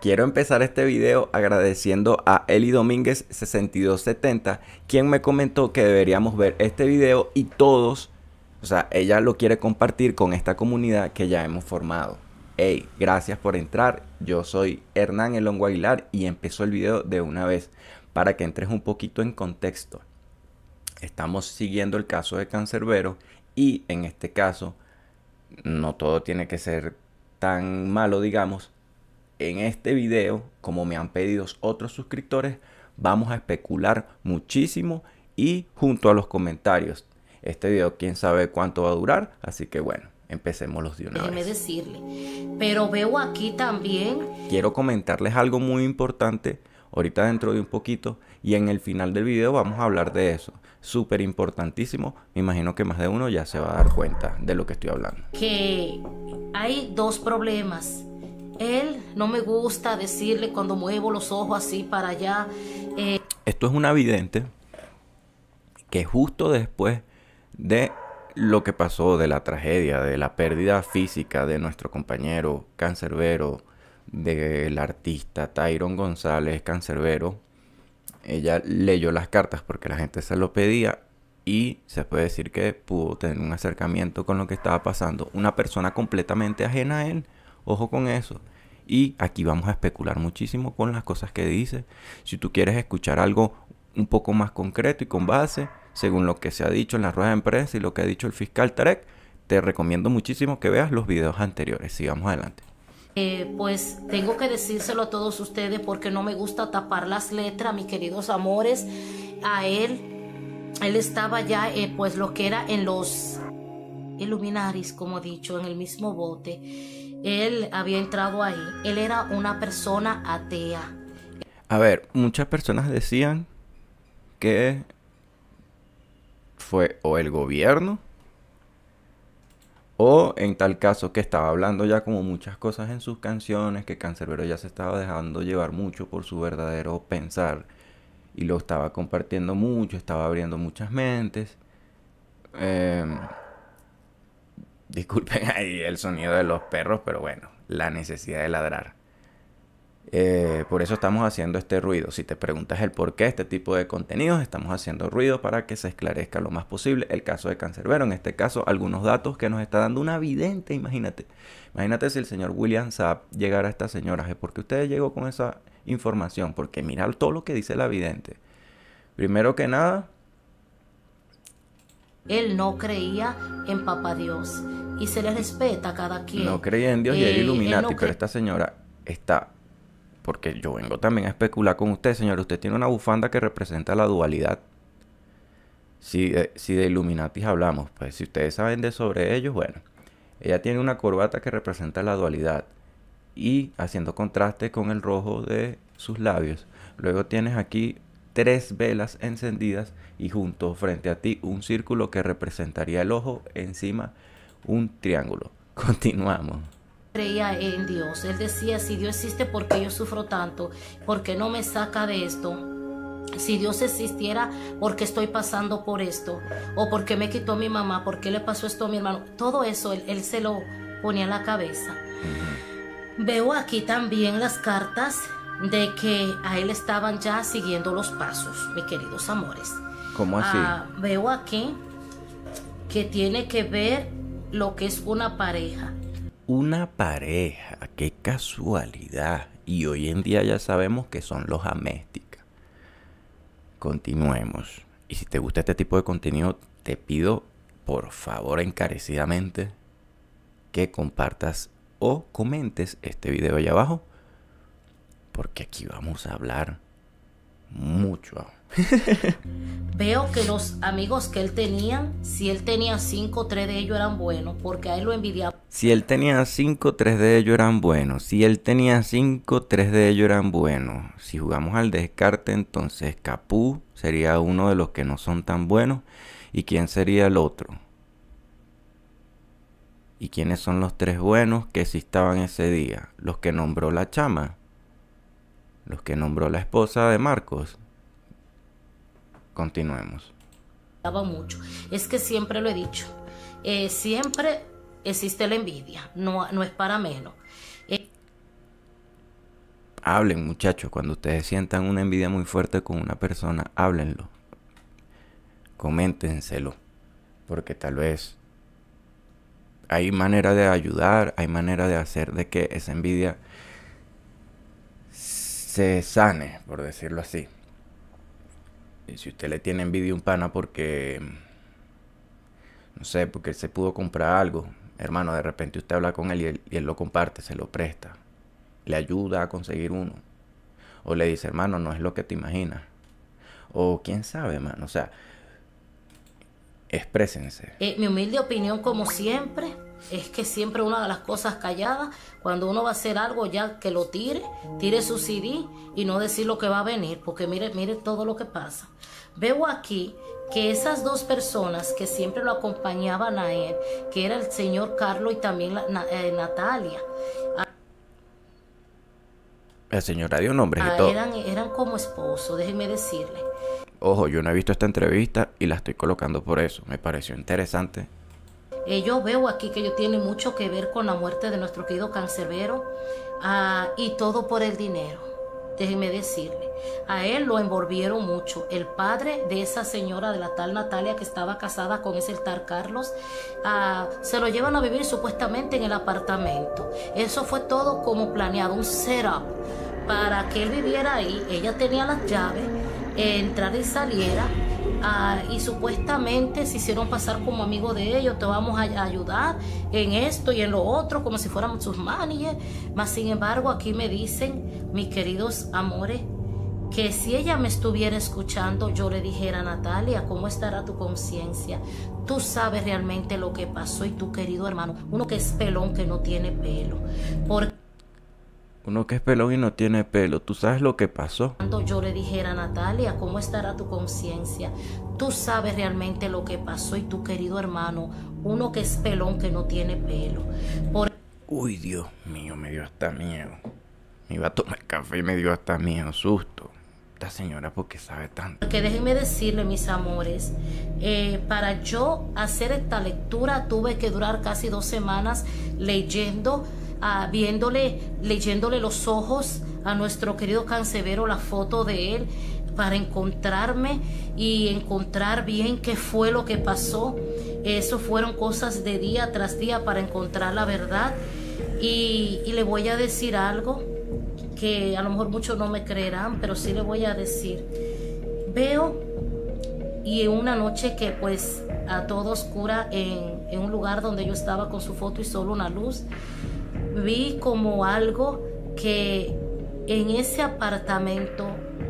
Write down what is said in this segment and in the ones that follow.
Quiero empezar este video agradeciendo a Eli Domínguez 6270, quien me comentó que deberíamos ver este video y todos, o sea, ella lo quiere compartir con esta comunidad que ya hemos formado. Hey, gracias por entrar. Yo soy Hernán El Hongo Aguilar y empezó el video de una vez para que entres un poquito en contexto. Estamos siguiendo el caso de Cancerbero y en este caso no todo tiene que ser tan malo, digamos. En este video, como me han pedido otros suscriptores, vamos a especular muchísimo y junto a los comentarios. Este video quién sabe cuánto va a durar, así que bueno, empecémoslos de una Déjeme vez. decirle, pero veo aquí también. Quiero comentarles algo muy importante ahorita dentro de un poquito y en el final del video vamos a hablar de eso. Súper importantísimo, me imagino que más de uno ya se va a dar cuenta de lo que estoy hablando. Que hay dos problemas. Él no me gusta decirle cuando muevo los ojos así para allá. Esto es una vidente que justo después de lo que pasó, de la tragedia, de la pérdida física de nuestro compañero Cancerbero, del artista Tyron González Cancerbero, ella leyó las cartas porque la gente se lo pedía y se puede decir que pudo tener un acercamiento con lo que estaba pasando. Una persona completamente ajena a él, ojo con eso. Y aquí vamos a especular muchísimo con las cosas que dice. Si tú quieres escuchar algo un poco más concreto y con base, según lo que se ha dicho en la rueda de prensa y lo que ha dicho el fiscal Tarek, te recomiendo muchísimo que veas los videos anteriores. Sigamos adelante. Pues tengo que decírselo a todos ustedes porque no me gusta tapar las letras, mis queridos amores. A él estaba ya, pues lo que era en los Illuminaris, como he dicho, en el mismo bote. Él había entrado ahí. Él era una persona atea. A ver, muchas personas decían que fue o el gobierno o en tal caso que estaba hablando ya como muchas cosas en sus canciones, que Cancerbero ya se estaba dejando llevar mucho por su verdadero pensar y lo estaba compartiendo mucho, estaba abriendo muchas mentes. Disculpen ahí el sonido de los perros, pero bueno, la necesidad de ladrar. Por eso estamos haciendo este ruido. Si te preguntas el por qué este tipo de contenidos, estamos haciendo ruido para que se esclarezca lo más posible el caso de Cancerbero. En este caso, algunos datos que nos está dando una vidente. Imagínate si el señor William Saab llegara a esta señora. ¿Por qué usted llegó con esa información? Porque mira todo lo que dice la vidente. Primero que nada, Él no creía en Papá Dios y se le respeta a cada quien. no creía en Dios y era Illuminati, no pero esta señora está... Porque yo vengo también a especular con usted, señor. Usted tiene una bufanda que representa la dualidad. Si de Illuminati hablamos, pues si ustedes saben de sobre ellos, bueno. Ella tiene una corbata que representa la dualidad. Y haciendo contraste con el rojo de sus labios. Luego tienes aquí 3 velas encendidas y junto frente a ti un círculo que representaría el ojo. Encima un triángulo. Continuamos. creía en Dios. Él decía, si Dios existe, ¿por qué yo sufro tanto? ¿Por qué no me saca de esto? Si Dios existiera, ¿por qué estoy pasando por esto? ¿O por qué me quitó a mi mamá? ¿Por qué le pasó esto a mi hermano? Todo eso él se lo ponía en la cabeza. Veo aquí también las cartas de que a él estaban ya siguiendo los pasos, mis queridos amores. ¿Cómo así? Veo aquí que tiene que ver lo que es una pareja. Una pareja, qué casualidad. Y hoy en día ya sabemos que son los amésticas. Continuemos. Y si te gusta este tipo de contenido, te pido por favor encarecidamente que compartas o comentes este video allá abajo. Porque aquí vamos a hablar mucho. Veo que los amigos que él tenía, si él tenía 5, 3 de ellos eran buenos, porque a él lo envidiaba. Si él tenía 5, 3 de ellos eran buenos. Si él tenía 5, 3 de ellos eran buenos. Si jugamos al descarte, entonces Capú sería uno de los que no son tan buenos. ¿Y quién sería el otro? ¿Y quiénes son los 3 buenos que sí estaban ese día? Los que nombró la chama. Los que nombró la esposa de Marcos. Continuemos. Mucho. Es que siempre lo he dicho. Siempre existe la envidia. No es para menos. Hablen, muchachos, cuando ustedes sientan una envidia muy fuerte con una persona, háblenlo. Coméntenselo. Porque tal vez hay manera de ayudar, hay manera de hacer de que esa envidia se sane, por decirlo así. Y si usted le tiene envidia a un pana porque, no sé, porque él se pudo comprar algo, hermano, de repente usted habla con él y él lo comparte, se lo presta, le ayuda a conseguir uno. O le dice, hermano, no es lo que te imaginas. O quién sabe, hermano, o sea, exprésense. Mi humilde opinión, como siempre, es que siempre una de las cosas calladas, cuando uno va a hacer algo, ya que lo tire su CD y no decir lo que va a venir, porque mire todo lo que pasa. Veo aquí que esas dos personas que siempre lo acompañaban a él, que era el señor Carlos y también Natalia. La señora dio nombres y todo. Eran como esposos, déjenme decirle. Ojo, yo no he visto esta entrevista y la estoy colocando por eso. Me pareció interesante. Yo veo aquí que ellos tienen mucho que ver con la muerte de nuestro querido Canserbero, y todo por el dinero. Déjenme decirle, a él lo envolvieron mucho. El padre de esa señora, de la tal Natalia que estaba casada con ese tal Carlos, se lo llevan a vivir supuestamente en el apartamento. Eso fue todo como planeado, un setup para que él viviera ahí. Ella tenía las llaves, entrara y saliera. Y supuestamente se hicieron pasar como amigos de ellos. Te vamos a ayudar en esto y en lo otro, como si fuéramos sus managers. Mas sin embargo, aquí me dicen, mis queridos amores, que si ella me estuviera escuchando, yo le dijera: Natalia, ¿cómo estará tu conciencia? Tú sabes realmente lo que pasó. Y tu querido hermano, uno que es pelón, que no tiene pelo, uno que es pelón y no tiene pelo, ¿tú sabes lo que pasó? yo le dijera: Natalia, ¿cómo estará tu conciencia? Tú sabes realmente lo que pasó. Y tu querido hermano, uno que es pelón, que no tiene pelo. Uy, Dios mío, me dio hasta miedo. Me iba a tomar café y me dio hasta miedo, susto. Esta señora, ¿por qué sabe tanto? Porque déjenme decirle, mis amores, para yo hacer esta lectura tuve que durar casi 2 semanas leyendo, leyéndole los ojos a nuestro querido Canserbero, la foto de él, para encontrarme y encontrar bien qué fue lo que pasó. Eso fueron cosas de día tras día para encontrar la verdad. Y le voy a decir algo que a lo mejor muchos no me creerán, pero sí le voy a decir. Veo, y en una noche que pues a todo oscura, en un lugar donde yo estaba con su foto y solo una luz, vi como algo que en ese apartamento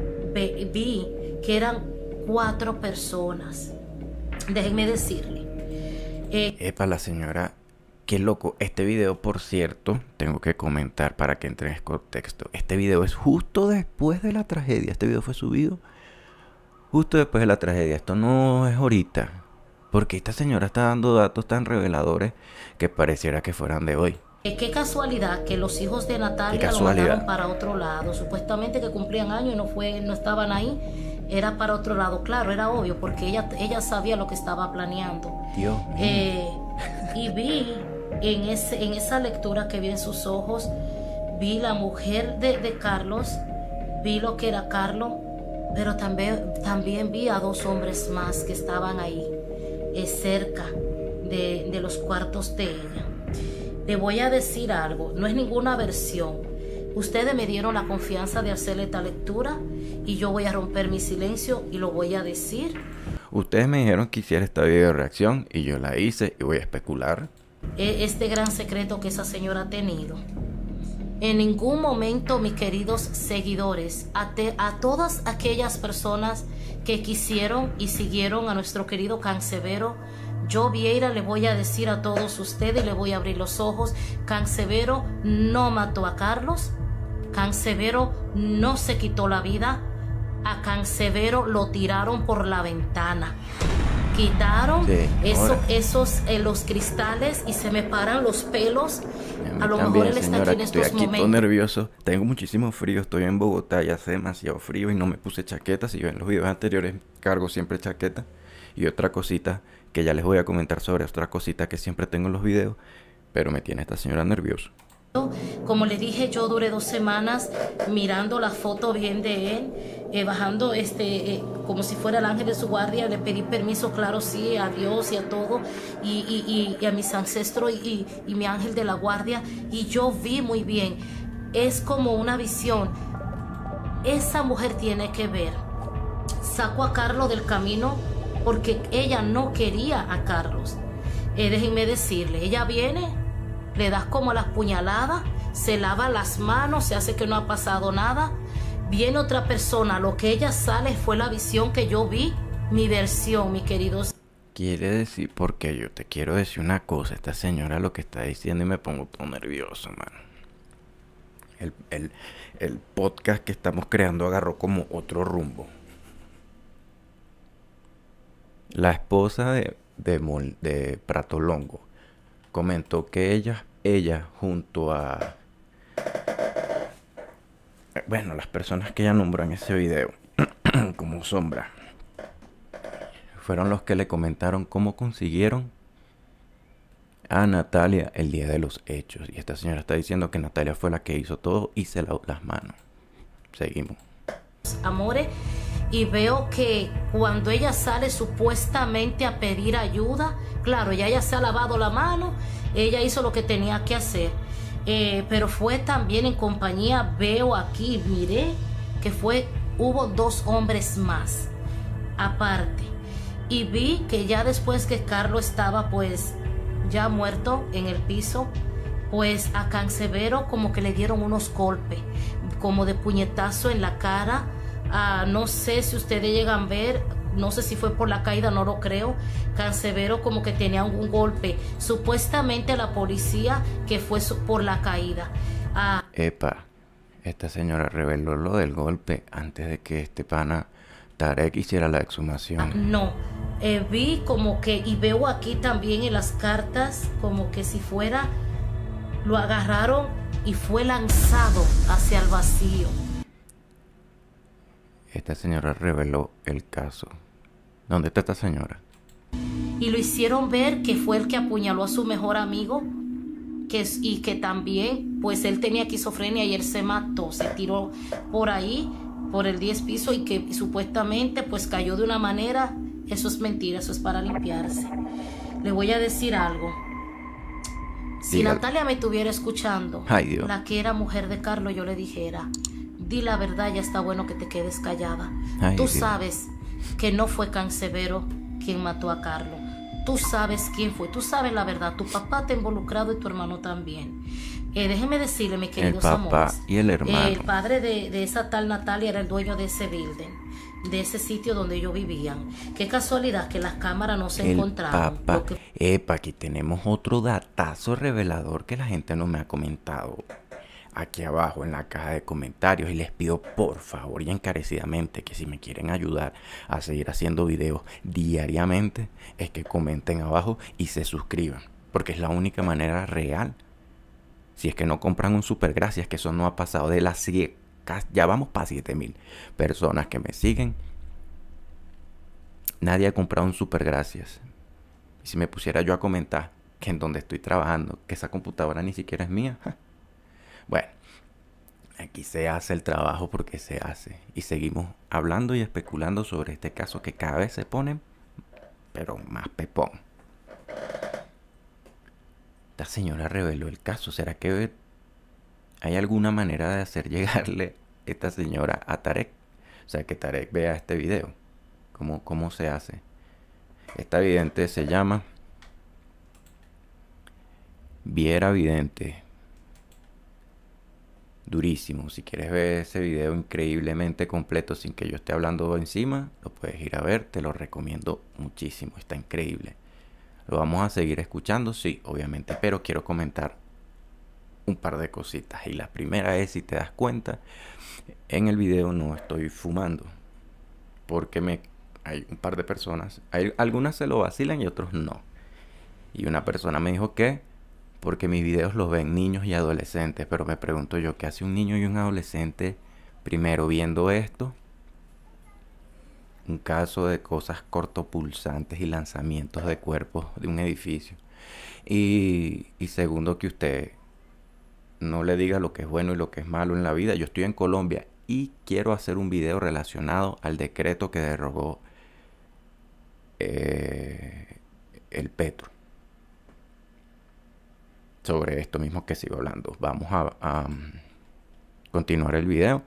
vi que eran 4 personas. Déjenme decirle. Epa, la señora, qué loco. Este video, por cierto, tengo que comentar para que entre en contexto. Este video es justo después de la tragedia. Este video fue subido justo después de la tragedia. Esto no es ahorita. Porque esta señora está dando datos tan reveladores que pareciera que fueran de hoy. Qué casualidad que los hijos de Natalia lo mandaron para otro lado. Supuestamente que cumplían años y no estaban ahí. Era para otro lado. Claro, era obvio, porque ella sabía lo que estaba planeando. Dios mío. Y vi en esa lectura que vi en sus ojos, vi la mujer de Carlos, vi lo que era Carlos, pero también vi a 2 hombres más que estaban ahí, cerca de los cuartos de ella. Le voy a decir algo, no es ninguna versión. Ustedes me dieron la confianza de hacer esta lectura y yo voy a romper mi silencio y lo voy a decir. Ustedes me dijeron que hiciera esta video reacción y yo la hice y voy a especular. Este gran secreto que esa señora ha tenido. En ningún momento, mis queridos seguidores, a todas aquellas personas que quisieron y siguieron a nuestro querido Canserbero, yo, Vieira, le voy a decir a todos ustedes y le voy a abrir los ojos: Canserbero no mató a Carlos, Canserbero no se quitó la vida, a Canserbero lo tiraron por la ventana. Quitaron los cristales y se me paran los pelos. A lo mejor él está aquí en estos momentos. Estoy aquí todo nervioso. Tengo muchísimo frío. Estoy en Bogotá y hace demasiado frío y no me puse chaqueta. Si yo en los videos anteriores cargo siempre chaqueta. Y otra cosita que ya les voy a comentar sobre otra cosita que siempre tengo en los videos. Pero me tiene esta señora nervioso. Como le dije, yo duré 2 semanas mirando la foto bien de él, bajando como si fuera el ángel de su guardia. Le pedí permiso, claro, sí, a Dios y a todo, y a mis ancestros y mi ángel de la guardia. Y yo vi muy bien, es como una visión. Esa mujer tiene que ver. Sacó a Carlos del camino porque ella no quería a Carlos. Déjenme decirle, ella viene, le das como las puñaladas, se lava las manos, se hace que no ha pasado nada. Viene otra persona, lo que ella sale fue la visión que yo vi, mi versión, mi queridos. Quiere decir, porque yo te quiero decir una cosa, esta señora lo que está diciendo y me pongo todo nervioso, mano. El podcast que estamos creando agarró como otro rumbo. La esposa de Pratolongo comentó que ella junto a, bueno, las personas que ella nombró en ese video como sombra, fueron los que le comentaron cómo consiguieron a Natalia el día de los hechos. Y esta señora está diciendo que Natalia fue la que hizo todo y se lavó las manos. Seguimos. Amores, y veo que cuando ella sale supuestamente a pedir ayuda, claro, ella se ha lavado la mano, ella hizo lo que tenía que hacer, pero fue también en compañía, veo aquí, miré que hubo 2 hombres más aparte, y vi que ya después que Carlos estaba pues ya muerto en el piso, pues a Canserbero como que le dieron unos golpes como de puñetazo en la cara. No sé si ustedes llegan a ver, no sé si fue por la caída, no lo creo. Canserbero como que tenía un golpe, supuestamente la policía que fue por la caída. Epa, esta señora reveló lo del golpe antes de que este pana Tarek hiciera la exhumación. No, vi como que, y veo aquí también en las cartas, como que si fuera, lo agarraron y fue lanzado hacia el vacío. Esta señora reveló el caso. ¿Dónde está esta señora? Y lo hicieron ver que fue el que apuñaló a su mejor amigo, y que también, pues él tenía esquizofrenia y él se mató, se tiró por ahí, por el 10 piso, y que supuestamente pues cayó de una manera. Eso es mentira, eso es para limpiarse. Le voy a decir algo. Si Dígale. Natalia me estuviera escuchando, Ay, Dios. la que era mujer de Carlos, yo le dijera: di la verdad, ya está bueno que te quedes callada. Ay, Tú Dios. sabes que no fue Canserbero quien mató a Carlos. Tú sabes quién fue, tú sabes la verdad. Tu papá te ha involucrado y tu hermano también. Déjeme decirle, mis queridos El papá amores, y el hermano. el padre de esa tal Natalia era el dueño de ese building, de ese sitio donde ellos vivían. Qué casualidad que las cámaras no se El encontraron. papá. Lo que Epa, aquí tenemos otro datazo revelador que la gente no me ha comentado. Aquí abajo en la caja de comentarios, y les pido por favor y encarecidamente que si me quieren ayudar a seguir haciendo videos diariamente, es que comenten abajo y se suscriban, porque es la única manera real. Si es que no compran un super gracias, que eso no ha pasado de las 100, ya vamos para 7,000 personas que me siguen. Nadie ha comprado un super gracias. Y si me pusiera yo a comentar que en donde estoy trabajando, que esa computadora ni siquiera es mía. Bueno, aquí se hace el trabajo porque se hace. Y seguimos hablando y especulando sobre este caso que cada vez se pone, pero más pepón. Esta señora reveló el caso. ¿Será que hay alguna manera de hacer llegarle esta señora a Tarek? O sea, que Tarek vea este video. ¿Cómo se hace? Esta vidente se llama Viera Vidente. Durísimo. Si quieres ver ese video increíblemente completo sin que yo esté hablando encima, lo puedes ir a ver. Te lo recomiendo muchísimo. Está increíble. ¿Lo vamos a seguir escuchando? Sí, obviamente. Pero quiero comentar un par de cositas. Y la primera es, si te das cuenta, en el video no estoy fumando. Porque hay un par de personas. Algunas se lo vacilan y otros no. Y una persona me dijo que porque mis videos los ven niños y adolescentes. Pero me pregunto yo, ¿qué hace un niño y un adolescente primero viendo esto? Un caso de cosas cortopulsantes y lanzamientos de cuerpos de un edificio. Y segundo, que usted no le diga lo que es bueno y lo que es malo en la vida. Yo estoy en Colombia y quiero hacer un video relacionado al decreto que derogó el Petro. Sobre esto mismo que sigo hablando. Vamos a continuar el video.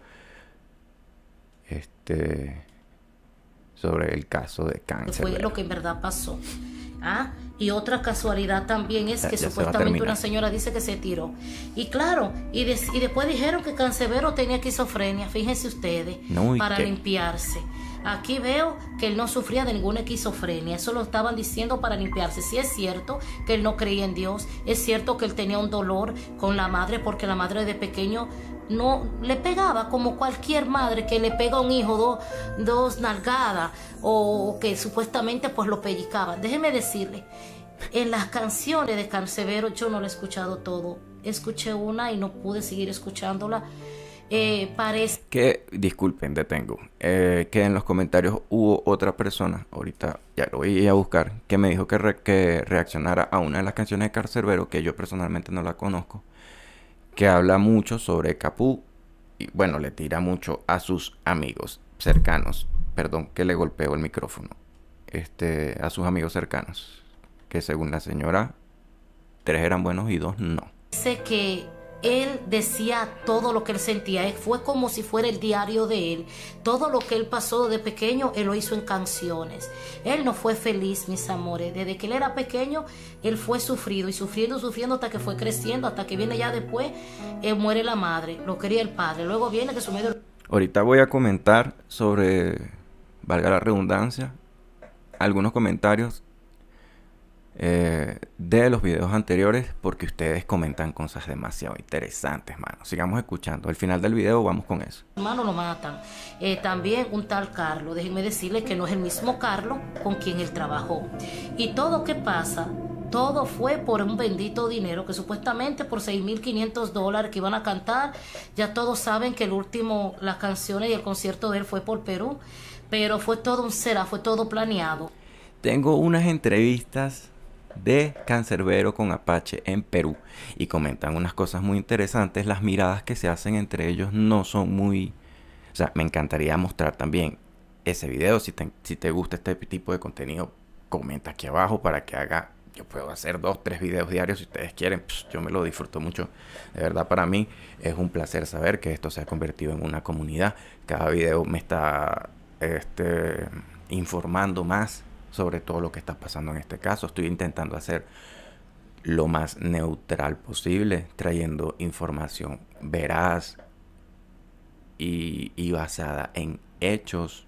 Sobre el caso de cáncer. Fue lo que en verdad pasó. Y otra casualidad también es que supuestamente una señora dice que se tiró. Y claro, y después dijeron que Canserbero tenía esquizofrenia, fíjense ustedes, para limpiarse. Aquí veo que él no sufría de ninguna esquizofrenia, eso lo estaban diciendo para limpiarse. Sí es cierto que él no creía en Dios, es cierto que él tenía un dolor con la madre porque la madre de pequeño no le pegaba como cualquier madre que le pega a un hijo dos nalgadas o que supuestamente pues lo pellizcaba. Déjeme decirle, en las canciones de Canserbero yo no lo he escuchado todo, escuché una y no pude seguir escuchándola. Parece que, disculpen, detengo, que en los comentarios hubo otra persona, ahorita ya lo voy a buscar, que me dijo que reaccionara a una de las canciones de Canserbero, que yo personalmente no la conozco, que habla mucho sobre Capú y bueno, le tira mucho a sus amigos cercanos. Perdón que le golpeo el micrófono. A sus amigos cercanos, que según la señora 3 eran buenos y 2 no. Sé que él decía todo lo que él sentía, fue como si fuera el diario de él. Todo lo que él pasó de pequeño, él lo hizo en canciones. Él no fue feliz, mis amores. Desde que él era pequeño, él fue sufrido y sufriendo hasta que fue creciendo, hasta que viene ya después, muere la madre, lo quería el padre. Luego viene que su medio... Ahorita voy a comentar sobre, valga la redundancia, algunos comentarios de los videos anteriores, porque ustedes comentan cosas demasiado interesantes, mano. Sigamos escuchando. Al final del video vamos con eso. Hermano lo matan. También un tal Carlos. Déjenme decirle que no es el mismo Carlos con quien él trabajó. Y todo que pasa, todo fue por un bendito dinero que supuestamente por $6,500 que iban a cantar. Ya todos saben que las canciones y el concierto de él fue por Perú, pero fue todo fue todo planeado. Tengo unas entrevistas de Canserbero con Apache en Perú y comentan unas cosas muy interesantes. Las miradas que se hacen entre ellos no son muy... O sea, me encantaría mostrar también ese video. Si te gusta este tipo de contenido, comenta aquí abajo para que haga... Yo puedo hacer 2, 3 videos diarios si ustedes quieren. Yo me lo disfruto mucho. De verdad, para mí es un placer saber que esto se ha convertido en una comunidad. Cada video me está informando más sobre todo lo que está pasando en este caso. Estoy intentando hacer lo más neutral posible, trayendo información veraz y basada en hechos,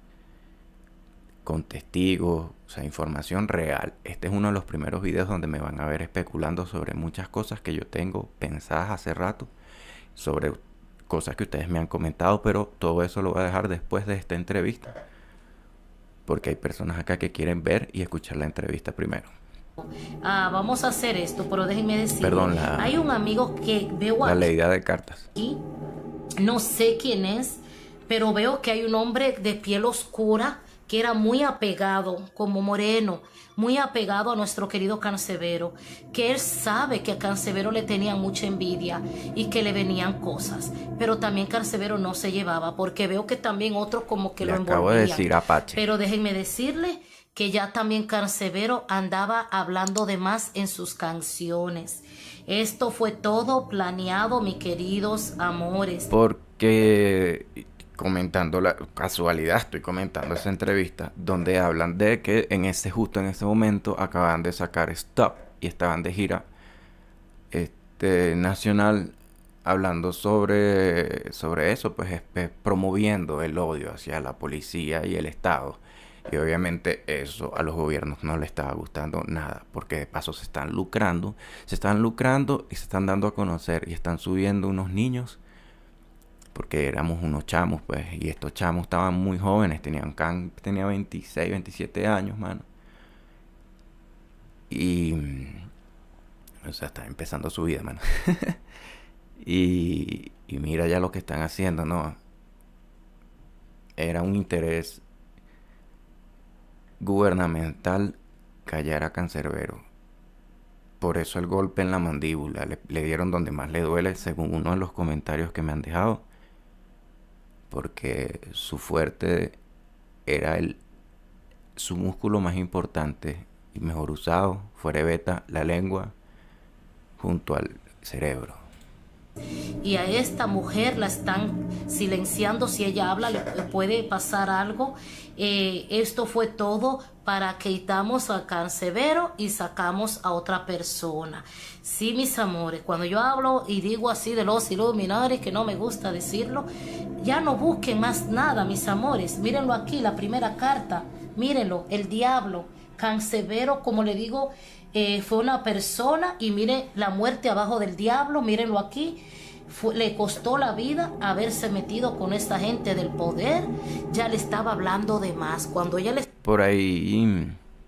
con testigos, o sea, información real. Este es uno de los primeros videos donde me van a ver especulando sobre muchas cosas que yo tengo pensadas hace rato, sobre cosas que ustedes me han comentado, pero todo eso lo voy a dejar después de esta entrevista, porque hay personas acá que quieren ver y escuchar la entrevista primero. Vamos a hacer esto, pero déjenme decir. Perdón, hay un amigo que veo la leída de cartas. Aquí, no sé quién es, pero veo que hay un hombre de piel oscura que era muy apegado, como moreno, muy apegado a nuestro querido Canserbero, que él sabe que a Canserbero le tenía mucha envidia y que le venían cosas, pero también Canserbero no se llevaba, porque veo que también otros como que lo envolvían. Acabo de decir Apache. Pero déjenme decirle que ya también Canserbero andaba hablando de más en sus canciones. Esto fue todo planeado, mis queridos amores. Porque... comentando la casualidad, estoy comentando esa entrevista donde hablan de que justo en ese momento acaban de sacar Stop y estaban de gira nacional hablando sobre eso, pues promoviendo el odio hacia la policía y el Estado. Y obviamente eso a los gobiernos no les estaba gustando nada, porque de paso se están lucrando y se están dando a conocer y están subiendo unos niños, porque éramos unos chamos, pues, y estos chamos estaban muy jóvenes, tenía 26, 27 años, mano. Y, o sea, está empezando su vida, mano. y mira ya lo que están haciendo, ¿no? Era un interés gubernamental callar a Canserbero Por eso el golpe en la mandíbula. Le dieron donde más le duele, según uno de los comentarios que me han dejado. Porque su fuerte era su músculo más importante y mejor usado, fuera de beta, la lengua, junto al cerebro. Y a esta mujer la están silenciando. Si ella habla le puede pasar algo. Esto fue todo para que quitamos a Canserbero y sacamos a otra persona. Sí, mis amores, cuando yo hablo y digo así de los Illuminati, que no me gusta decirlo, ya no busquen más nada, mis amores. Mírenlo aquí, la primera carta, mírenlo, el diablo. Canserbero, como le digo, fue una persona, y mire la muerte abajo del diablo, mírenlo aquí. Le costó la vida haberse metido con esta gente del poder. Ya le estaba hablando de más. Cuando ella le... Por ahí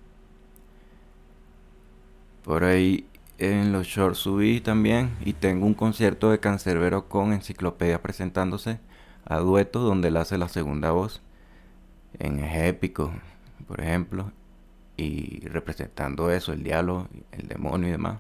en los shorts subí también, y tengo un concierto de Canserbero con Enciclopedia presentándose a duetos, donde él hace la segunda voz en Es Épico, por ejemplo, y representando eso, el diablo, el demonio y demás.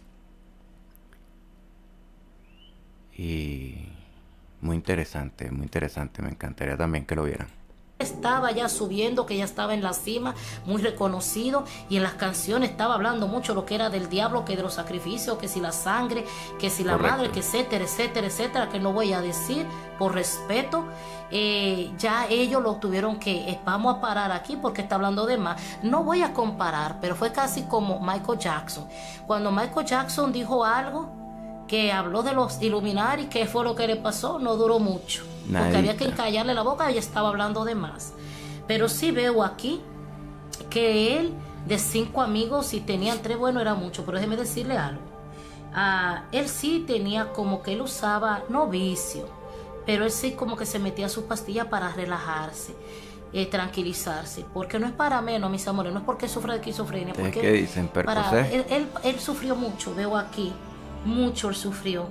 Y muy interesante, me encantaría también que lo vieran. Estaba ya subiendo, que ya estaba en la cima, muy reconocido, y en las canciones estaba hablando mucho lo que era del diablo, que de los sacrificios, que si la sangre, que si la madre, que etcétera, etcétera, etcétera, que no voy a decir por respeto. Ya ellos lo tuvieron que, vamos a parar aquí porque está hablando de más. No voy a comparar, pero fue casi como Michael Jackson. Cuando Michael Jackson dijo algo, que habló de los Illuminati, ¿qué fue lo que le pasó? No duró mucho, porque había que callarle la boca, ella estaba hablando de más. Pero sí veo aquí que él, de 5 amigos, si tenían 3, bueno, era mucho, pero déjeme decirle algo. Él sí tenía como que él usaba, no vicio, pero él sí como que se metía sus pastillas para relajarse, tranquilizarse, porque no es para menos, mis amores, no es porque sufra de esquizofrenia, porque ¿qué dicen? Él sufrió mucho, veo aquí. Mucho él sufrió,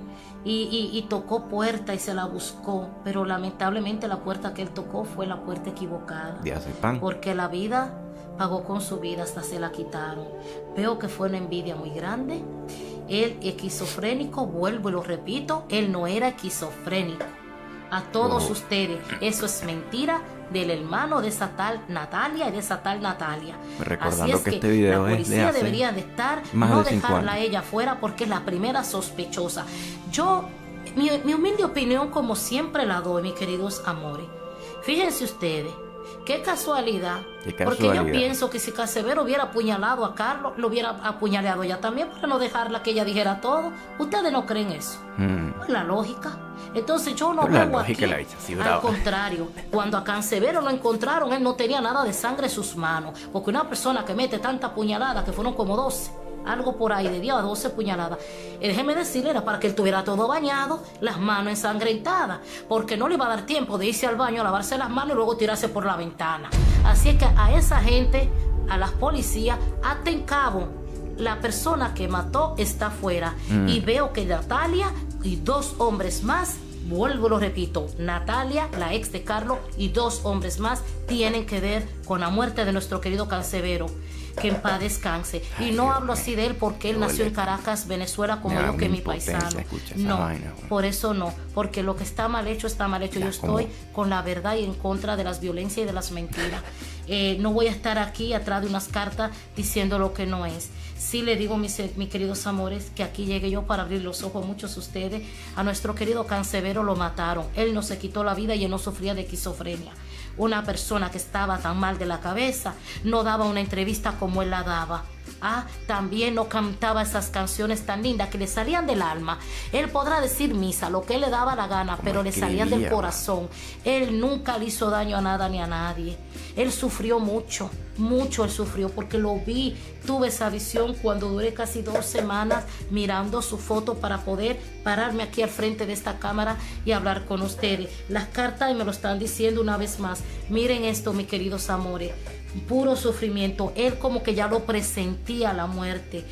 y tocó puerta y se la buscó, pero lamentablemente la puerta que él tocó fue la puerta equivocada, porque la vida pagó con su vida, hasta se la quitaron. Veo que fue una envidia muy grande. Él esquizofrénico, vuelvo y lo repito, él no era esquizofrénico. A todos ustedes, eso es mentira del hermano de esa tal Natalia y de esa tal Natalia. Recordando así es que este video la policía debería de estar, no dejarla a ella fuera, porque es la primera sospechosa. Yo, mi humilde opinión, como siempre la doy, mis queridos amores. Fíjense ustedes, qué casualidad, porque yo pienso que si Canserbero hubiera apuñalado a Carlos, lo hubiera apuñaleado ella también, para no dejarla que ella dijera todo. ¿Ustedes no creen eso? Es la lógica. Entonces yo no veo aquí, al contrario, cuando a Canserbero lo encontraron, él no tenía nada de sangre en sus manos, porque una persona que mete tanta puñalada, que fueron como 12, algo por ahí, de 10 a 12 puñaladas, déjeme decirle, era para que él tuviera todo bañado, las manos ensangrentadas, porque no le iba a dar tiempo de irse al baño a lavarse las manos y luego tirarse por la ventana. Así es que a esa gente, a las policías, aten cabo. La persona que mató está afuera. Y veo que Natalia y 2 hombres más, vuelvo y lo repito, Natalia, la ex de Carlos, y 2 hombres más tienen que ver con la muerte de nuestro querido Canserbero. Que en paz descanse. Y no hablo así de él porque él nació en Caracas, Venezuela, como yo, que es mi paisano. No, por eso no, porque lo que está mal hecho está mal hecho. Yo estoy con la verdad y en contra de las violencias y de las mentiras. No voy a estar aquí atrás de unas cartas diciendo lo que no es. Sí le digo, mis queridos amores, que aquí llegué yo para abrir los ojos a muchos de ustedes. A nuestro querido Canserbero lo mataron. Él no se quitó la vida y él no sufría de esquizofrenia. Una persona que estaba tan mal de la cabeza no daba una entrevista como él la daba. También no cantaba esas canciones tan lindas que le salían del alma. Él podrá decir misa, lo que él le daba la gana, pero le salían del corazón. Él nunca le hizo daño a nada ni a nadie. Él sufrió mucho, mucho él sufrió, porque lo vi, tuve esa visión cuando duré casi 2 semanas mirando su foto para poder pararme aquí al frente de esta cámara y hablar con ustedes. Las cartas y me lo están diciendo una vez más. Miren esto, mis queridos amores. Puro sufrimiento. Él como que ya lo presentía, la muerte.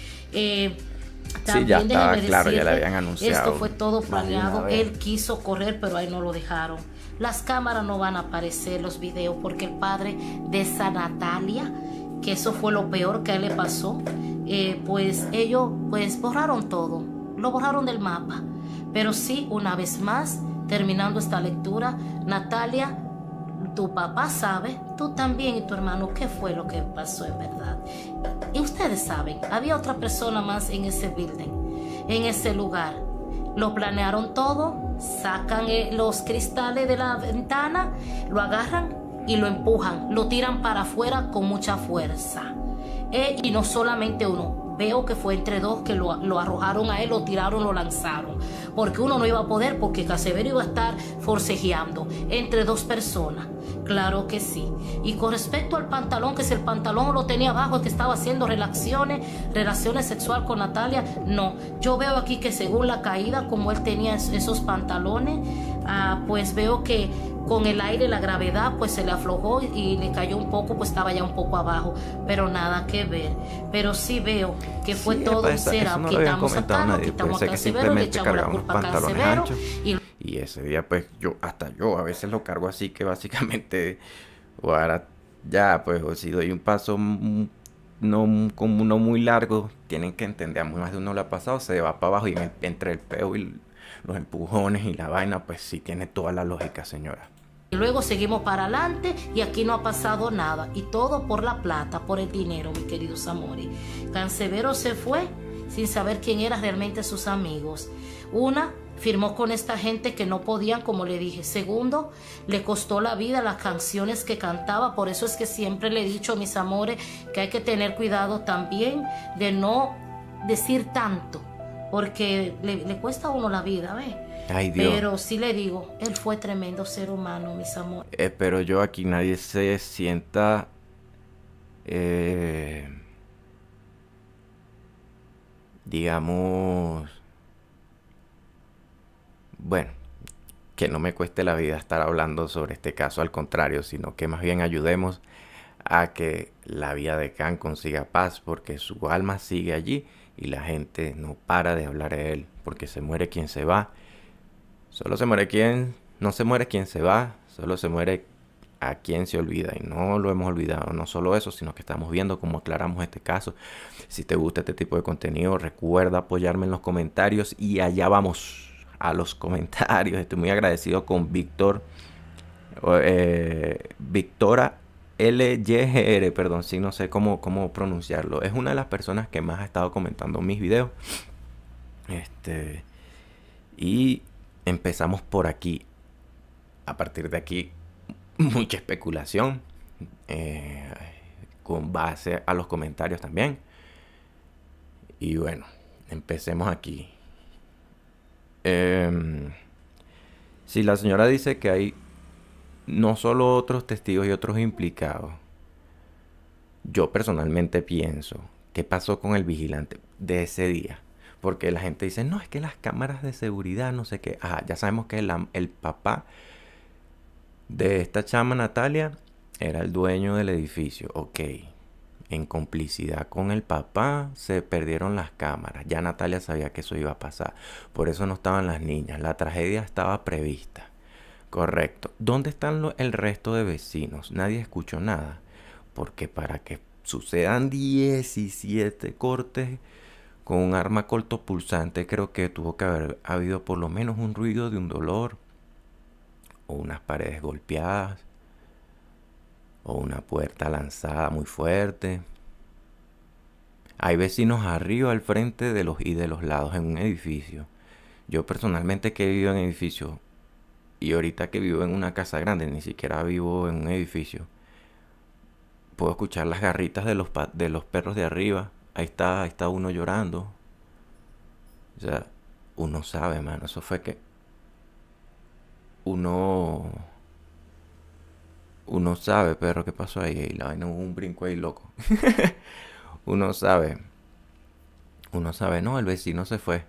También ya estaba claro, ya le habían anunciado. Esto fue todo planeado. Él quiso correr, pero ahí no lo dejaron. Las cámaras no van a aparecer, los videos, porque el padre de esa Natalia, que eso fue lo peor que a él le pasó, pues ellos pues borraron todo, lo borraron del mapa. Pero sí, una vez más, terminando esta lectura, Natalia, tu papá sabe, tú también y tu hermano, qué fue lo que pasó en verdad. Y ustedes saben, había otra persona más en ese building, en ese lugar. Lo planearon todo, sacan los cristales de la ventana, lo agarran y lo empujan, lo tiran para afuera con mucha fuerza. Y no solamente uno, veo que fue entre dos que lo arrojaron a él, lo tiraron, lo lanzaron. Porque uno no iba a poder, porque Casevero iba a estar forcejeando entre dos personas. Claro que sí. Y con respecto al pantalón, que si el pantalón lo tenía abajo, es que estaba haciendo relaciones sexuales con Natalia, no. Yo veo aquí que según la caída, como él tenía esos pantalones, pues veo que con el aire, la gravedad, pues se le aflojó y le cayó un poco, pues estaba ya un poco abajo, pero nada que ver. Pero sí veo que fue sí, todo un setup. Quitamos a Tano, quitamos a Casevero, le echamos la culpa a Casevero. Y ese día, pues, yo a veces lo cargo así, que básicamente, ahora ya, pues, si doy un paso no muy largo, tienen que entender, a más de uno lo ha pasado, se va para abajo y entre el peo y los empujones y la vaina, pues sí tiene toda la lógica, señora. Y luego seguimos para adelante y aquí no ha pasado nada. Y todo por la plata, por el dinero, mis queridos amores. Canserbero se fue sin saber quién eran realmente sus amigos. Una, firmó con esta gente que no podían, como le dije. Segundo, le costó la vida las canciones que cantaba. Por eso es que siempre le he dicho, mis amores, que hay que tener cuidado también de no decir tanto. Porque le cuesta a uno la vida, ¿ves? Ay, Dios. Pero sí le digo, él fue tremendo ser humano, mis amores. Pero yo aquí nadie se sienta... digamos... Bueno, que no me cueste la vida estar hablando sobre este caso, al contrario, sino que más bien ayudemos a que la vida de Can consiga paz, porque su alma sigue allí y la gente no para de hablar de él, porque se muere quien se va. Solo se muere quien... No se muere quien se va, solo se muere a quien se olvida. Y no lo hemos olvidado. No solo eso, sino que estamos viendo cómo aclaramos este caso. Si te gusta este tipo de contenido, recuerda apoyarme en los comentarios. Y allá vamos a los comentarios. Estoy muy agradecido con Víctor. Victora LYGR, perdón, sí, no sé cómo pronunciarlo. Es una de las personas que más ha estado comentando mis videos. Y empezamos por aquí. A partir de aquí, mucha especulación. Con base a los comentarios también. Y bueno, empecemos aquí. Si la señora dice que hay no solo otros testigos y otros implicados, yo personalmente pienso, ¿qué pasó con el vigilante de ese día? Porque la gente dice, no, es que las cámaras de seguridad, no sé qué. Ajá, ya sabemos que el papá de esta chama Natalia era el dueño del edificio. Ok. En complicidad con el papá se perdieron las cámaras. Ya Natalia sabía que eso iba a pasar. Por eso no estaban las niñas. La tragedia estaba prevista. Correcto. ¿Dónde están el resto de vecinos? Nadie escuchó nada. Porque para que sucedan 17 cortes con un arma cortopulsante, creo que tuvo que haber habido por lo menos un ruido de un dolor, o unas paredes golpeadas, o una puerta lanzada muy fuerte. Hay vecinos arriba, al frente de y de los lados en un edificio. Yo personalmente, que he vivido en edificios, y ahorita que vivo en una casa grande, ni siquiera vivo en un edificio, puedo escuchar las garritas de los perros de arriba. Ahí está uno llorando. O sea, uno sabe, mano. Eso fue que uno sabe, perro, qué pasó ahí. Y la vaina, hubo un brinco ahí loco. Uno sabe, no, el vecino se fue.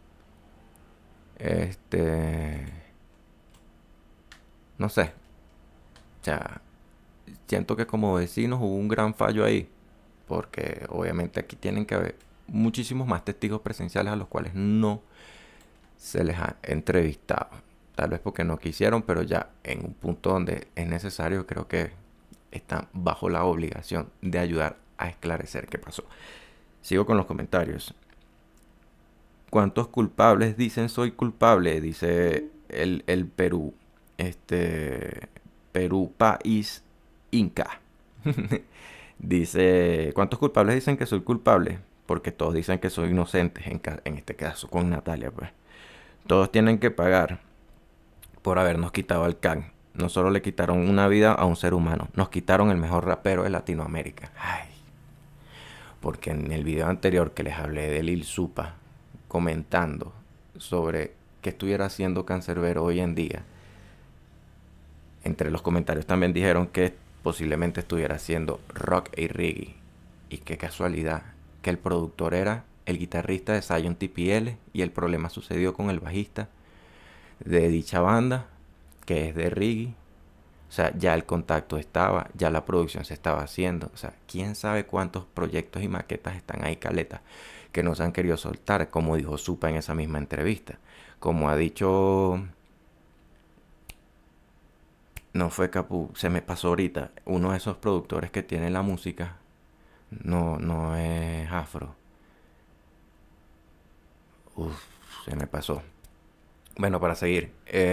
No sé. O sea, siento que como vecinos hubo un gran fallo ahí. Porque obviamente aquí tienen que haber muchísimos más testigos presenciales a los cuales no se les ha entrevistado. Tal vez porque no quisieron, pero ya en un punto donde es necesario, creo que están bajo la obligación de ayudar a esclarecer qué pasó. Sigo con los comentarios. ¿Cuántos culpables dicen soy culpable? Dice el Perú. Perú País Inca. Dice, ¿cuántos culpables dicen que soy culpable? Porque todos dicen que soy inocente, en este caso con Natalia, pues. Todos tienen que pagar por habernos quitado al Can. No solo le quitaron una vida a un ser humano, nos quitaron el mejor rapero de Latinoamérica. Ay, porque en el video anterior que les hablé de Lil Supa comentando sobre qué estuviera haciendo Canserbero hoy en día, entre los comentarios también dijeron que posiblemente estuviera haciendo rock y reggae. Y qué casualidad que el productor era el guitarrista de Zion TPL y el problema sucedió con el bajista de dicha banda, que es de reggae. O sea, ya el contacto estaba, ya la producción se estaba haciendo. O sea, quién sabe cuántos proyectos y maquetas están ahí caletas que no se han querido soltar, como dijo Supa en esa misma entrevista. Como ha dicho... No fue Capu, se me pasó ahorita. Uno de esos productores que tiene la música no es afro. Uf, se me pasó. Bueno, para seguir.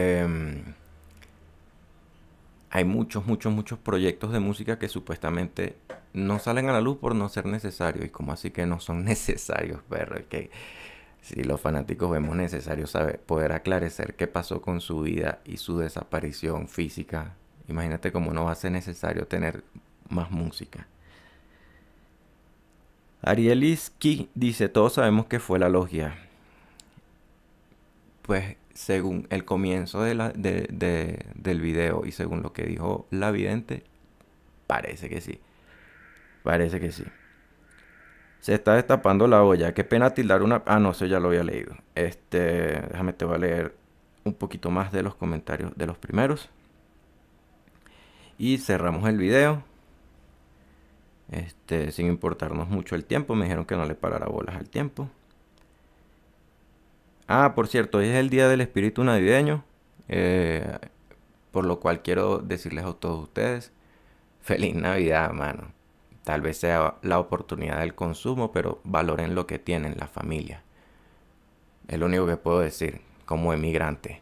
Hay muchos proyectos de música que supuestamente no salen a la luz por no ser necesarios. Y como así que no son necesarios, perro. Es que si los fanáticos vemos necesario saber, poder aclarecer qué pasó con su vida y su desaparición física. Imagínate cómo no va a ser necesario tener más música. Arieliski dice, todos sabemos que fue la logia. Pues según el comienzo del video y según lo que dijo la vidente, parece que sí. Parece que sí. Se está destapando la olla. Qué pena tildar una... Ah, no, eso ya lo había leído. Déjame, te voy a leer un poquito más de los comentarios de los primeros. Y cerramos el video. Sin importarnos mucho el tiempo. Me dijeron que no le parara bolas al tiempo. Ah, por cierto, hoy es el día del espíritu navideño. Por lo cual quiero decirles a todos ustedes, feliz Navidad, mano. Tal vez sea la oportunidad del consumo, pero valoren lo que tienen, la familia. Es lo único que puedo decir, como emigrante.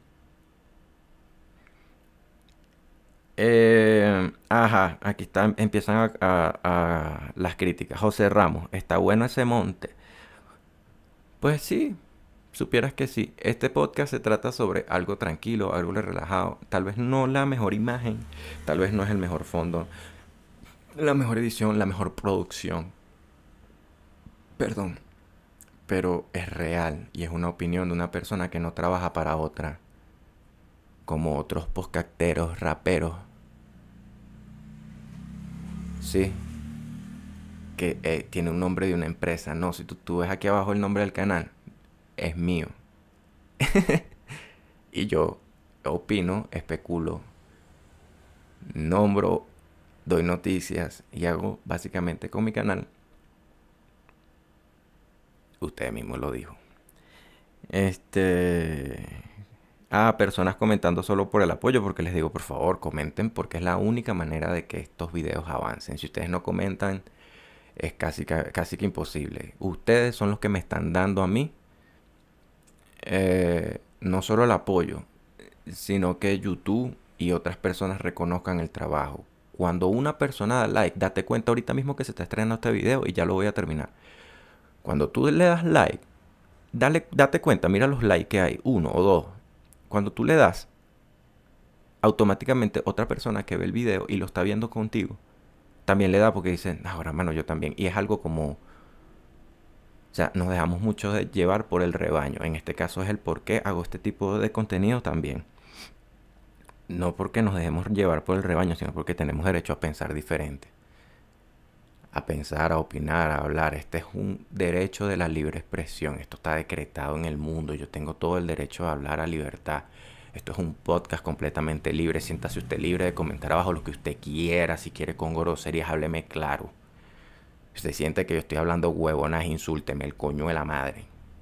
Ajá, aquí está, empiezan a las críticas. José Ramos, ¿está bueno ese monte? Pues sí, supieras que sí. Este podcast se trata sobre algo tranquilo, algo relajado. Tal vez no la mejor imagen, tal vez no es el mejor fondo, la mejor edición, la mejor producción. Perdón. Pero es real y es una opinión de una persona que no trabaja para otra. Como otros podcasteros, raperos. Sí. Que tiene un nombre de una empresa. No, si tú ves aquí abajo el nombre del canal, es mío. Y yo opino, especulo, nombro, doy noticias y hago básicamente con mi canal. Usted mismo lo dijo. Personas comentando solo por el apoyo, porque les digo, por favor, comenten, porque es la única manera de que estos videos avancen. Si ustedes no comentan, es casi que imposible. Ustedes son los que me están dando a mí no solo el apoyo, sino que YouTube y otras personas reconozcan el trabajo. Cuando una persona da like, date cuenta ahorita mismo que se está estrenando este video y ya lo voy a terminar. Cuando tú le das like, date cuenta, mira los likes que hay, 1 o 2. Cuando tú le das, automáticamente otra persona que ve el video y lo está viendo contigo, también le da porque dice, ahora mano, yo también. Y es algo como... O sea, nos dejamos mucho de llevar por el rebaño. En este caso es el por qué hago este tipo de contenido también. No porque nos dejemos llevar por el rebaño, sino porque tenemos derecho a pensar diferente. A pensar, a opinar, a hablar. Este es un derecho de la libre expresión. Esto está decretado en el mundo. Yo tengo todo el derecho a hablar a libertad. Esto es un podcast completamente libre. Siéntase usted libre de comentar abajo lo que usted quiera. Si quiere con groserías, hábleme claro. Si usted siente que yo estoy hablando huevonas, insúlteme el coño de la madre.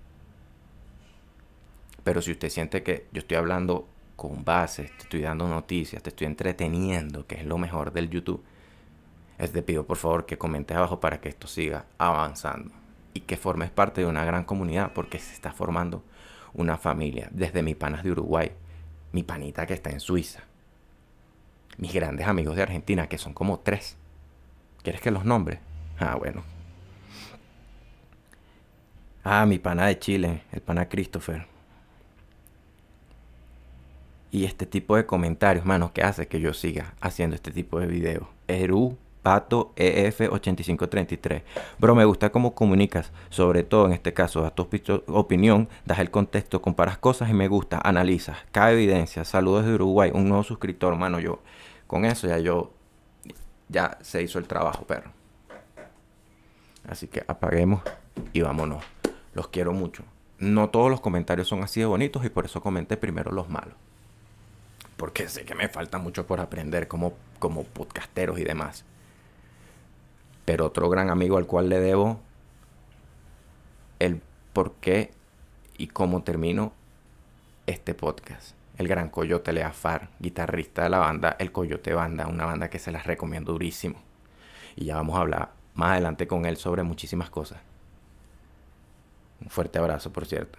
Pero si usted siente que yo estoy hablando con bases, te estoy dando noticias, te estoy entreteniendo, que es lo mejor del YouTube, Te pido por favor que comentes abajo para que esto siga avanzando y que formes parte de una gran comunidad, porque se está formando una familia. Desde mis panas de Uruguay, mi panita que está en Suiza, mis grandes amigos de Argentina, que son como 3. ¿Quieres que los nombre? Ah, bueno. Ah, mi pana de Chile, el pana Christopher. Y este tipo de comentarios, mano, que hace que yo siga haciendo este tipo de videos. Eru Pato EF8533. Bro, me gusta cómo comunicas, sobre todo en este caso, das tu opinión, das el contexto, comparas cosas y me gusta, analizas, cada evidencia. Saludos de Uruguay, un nuevo suscriptor, mano. Yo, con eso ya se hizo el trabajo, perro. Así que apaguemos y vámonos. Los quiero mucho. No todos los comentarios son así de bonitos y por eso comenté primero los malos. Porque sé que me falta mucho por aprender como podcasteros y demás. Pero otro gran amigo al cual le debo el por qué y cómo termino este podcast. El gran Coyote Leafar, guitarrista de la banda El Coyote Banda, una banda que se las recomiendo durísimo. Y ya vamos a hablar más adelante con él sobre muchísimas cosas. Un fuerte abrazo, por cierto.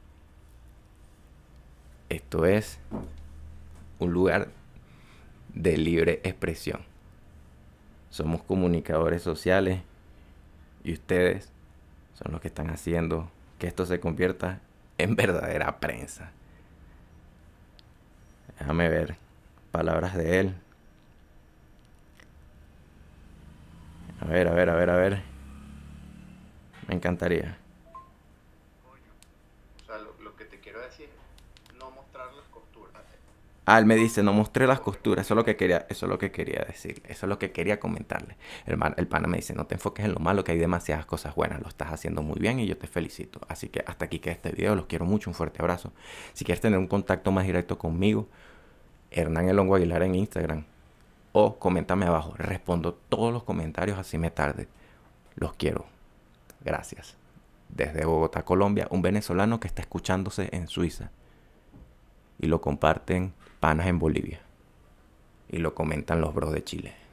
Esto es un lugar de libre expresión. Somos comunicadores sociales y ustedes son los que están haciendo que esto se convierta en verdadera prensa. Déjame ver palabras de él. A ver. Me encantaría. O sea, lo que te quiero decir es no mostrar las costuras. Ah, él me dice, no mostré las costuras. Eso es lo que quería decir. Eso es lo que quería comentarle. El pana me dice, no te enfoques en lo malo, que hay demasiadas cosas buenas. Lo estás haciendo muy bien y yo te felicito. Así que hasta aquí queda este video. Los quiero mucho. Un fuerte abrazo. Si quieres tener un contacto más directo conmigo, Hernán El Hongo Aguilar en Instagram. O coméntame abajo. Respondo todos los comentarios así me tarde. Los quiero. Gracias. Desde Bogotá, Colombia, un venezolano que está escuchándose en Suiza. Y lo comparten panas en Bolivia. Y lo comentan los bros de Chile.